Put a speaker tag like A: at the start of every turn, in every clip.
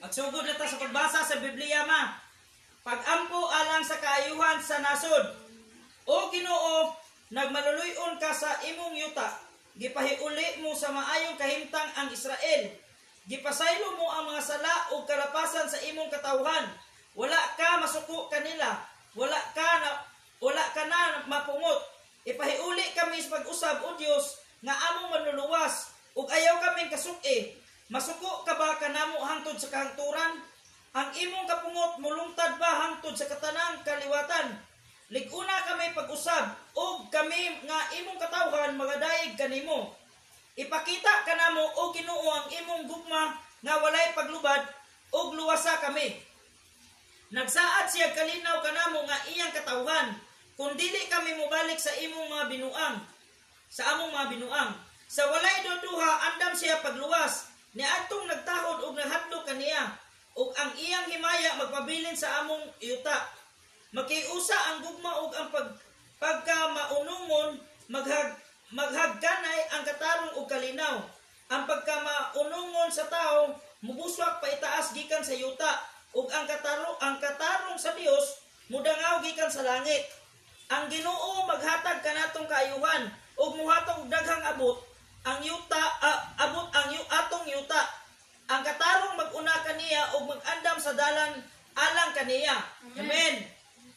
A: Magsugod na ta sa pagbasa sa Biblia ma. Pagampo alang sa kaayuhan sa nasod. O Ginoo, nagmaluluyon ka sa imong yuta. Gipahiuli mo sa maayong kahimtang ang Israel. Gipasaylo mo ang mga sala o kalapasan sa imong katawhan. Wala ka masuko kanila. Wala ka na mapungot. Ipahiuli kami sa pag-usab o Dios nga among manluluwas ug ayaw kaming kasuki. Masuko ka ba kanamo hangtod sa kahangturan? Ang imong kapungot mulungtad ba hangtod sa katanang kaliwatan? Liguna kami pag-usab ug kami nga imong katawhan magadayeg kanimo. Ipakita kanamo o Ginoo ang imong gugma nga walay paglubad ug luwasa kami. Nagsaad siya kalinaw kanamo nga iyang katawhan. Kung dili kami mobalik sa imong mga binuang, sa among mga binuang. Sa walay duduha andam siya pagluwas. Niadtong nagtahod ug naghadlok kaniya. Ug ang iyang himaya magpabilin sa among yuta. Makiusa ang gugma ug ang pagkamaunungon maghagkanay ang katarong ug kalinaw. Ang pagkamaunungon sa tao mubuswak pa itaas gikan sa yuta ug ang katarong sa Dios mudangaw gikan sa langit. Ang Ginoo maghatag kanatong kaayuhan ug muhatag daghang abot ang yuta abot ang atong yuta. Ang katarong mag-una kaniya ug mag-andam sa dalan alang kaniya. Amen.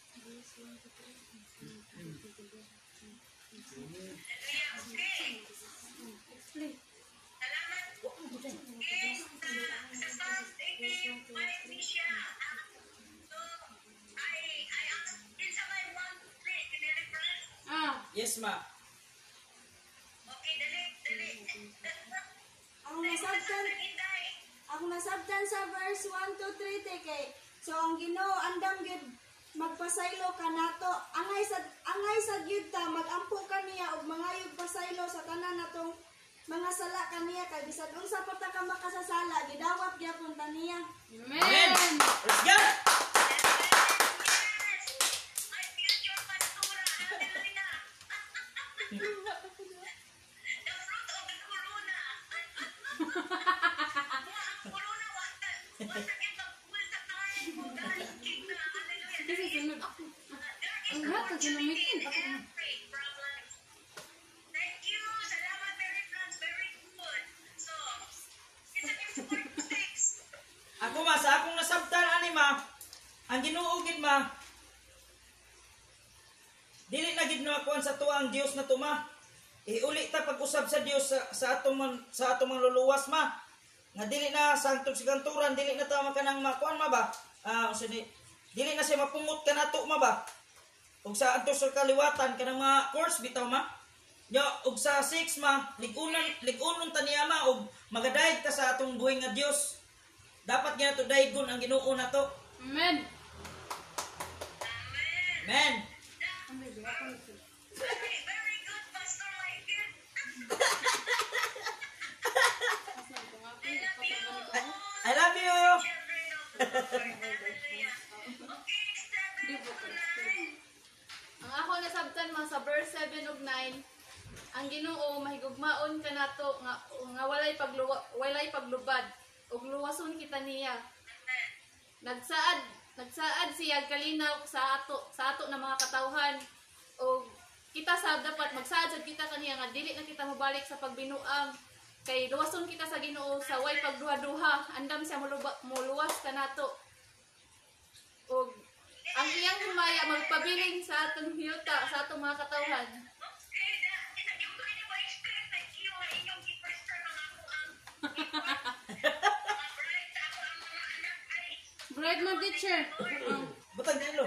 A: Yes, ma.
B: Okay, dali.
C: Ako nasabtan sa verse 1 to 3 kay so ang Ginoo andam gid magpasaylo kanato angay sa gyud ta magampo kaniya og mangayog pasaylo sa tanan natong mga sala kaniya kay bisan unsa pa ta ka makasasala gidawat gyapon ta niya.
A: Amen. Let's go. Ako ma, sa akong nasabtan ani ma, ang Ginoo gid ma, dili na gid na kuan sa tuang Dios na tuma. Iuli ta pag-usab sa Dios sa atong mga luluwas ma. Nga dili na sa antog siganturan, dili na ta makanang makuan ma ba? Dili na siya mapungot kanato ma ba? Ug sa antog sa kaliwatan kanang mga course bitaw ma. Nya ug sa 6 ma, ligunon ta niya ma ug magadayeg ta sa atong buhing nga Dios. Dapat nga to daygon ang Ginoo nato.
C: Amen.
A: Amen.
B: Very good, Pastor Michael.
A: I love you.
D: Ang ako nasabtan man sa verse 7 ug 9, ang Ginoo mahigugmaon kanato nga walay paglubad ug luwason kita niya. Nagsaad siya kalinaw sa ato na mga katawhan ug kita sa dapat magsaad sad kita kaniya nga dili na kita mobalik sa pagbinuang kay luwason kita sa Ginoo sa way pagduha-duha andam siya muluwas kanato ug ang iyang himaya magpabiling sa atong hiyuta sa atong mga katawhan.
C: Bread man teacher.
A: Butang dilo.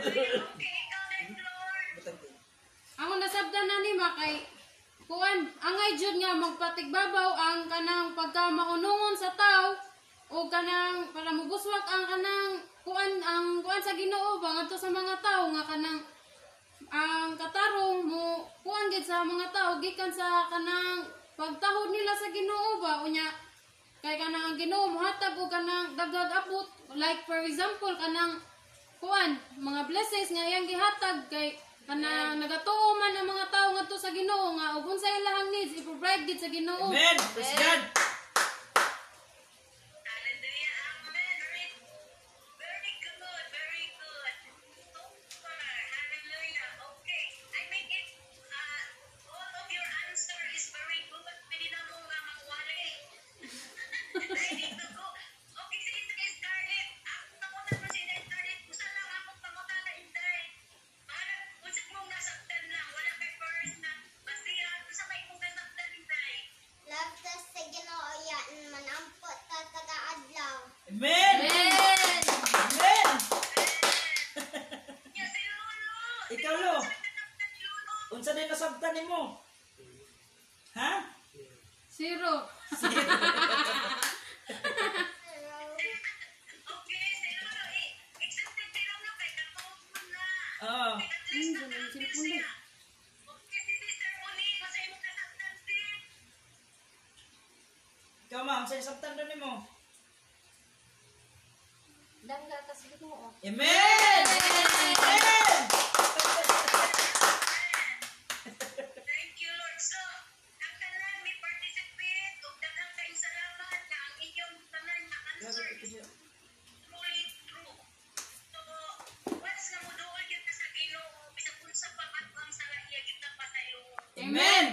C: Ako nasabtan na ni kay kuan angay jud nga magpatigbabaw ang kanang pagkamaunungon sa tao o kanang para mubuswak ang kanang kuan sa Ginoo ba ngadto sa mga tao nga kanang ang katarong mo kuan gid sa mga tao gikan sa kanang pagtahod nila sa Ginoo ba unya kay kanang ang Ginoo mohatag og kanang dagdag abot like for example kanang kuan mga blessings nga iyang gihatag kay kanang nagatuo man ang mga tao ngadto sa Ginoo nga ug unsay ilahang needs i-provide gid sa Ginoo.
A: Amen. Praise God.
B: Hallelujah. Amen. Very
A: Amen.
C: Amen.
A: Amen.
B: Nya si Lolo.
A: Ikaw, Lo.
B: Lolo.
A: Unsa din nasabtan nimo? Ha?
C: Zero.
B: Okay, si Lolo. Accepted si Lolo kay katulog na.
A: Oo.
B: At least nakapil siya. Okay, si Sister Monique, kasi mo nasaktan din.
A: Ikaw, ma'am, sa nasabtan doon nimo?
C: Dangga ka sa Ginoo.
A: Amen. Amen.
B: Thank you, Lord. So, ang tanan may participate ug daghang kayong salamat na ang inyong tanan na answer is truly true. So, once na muduol kita sa Ginoo, bisag unsa pa katwang sa iya kita pa sa iyo.
A: Amen.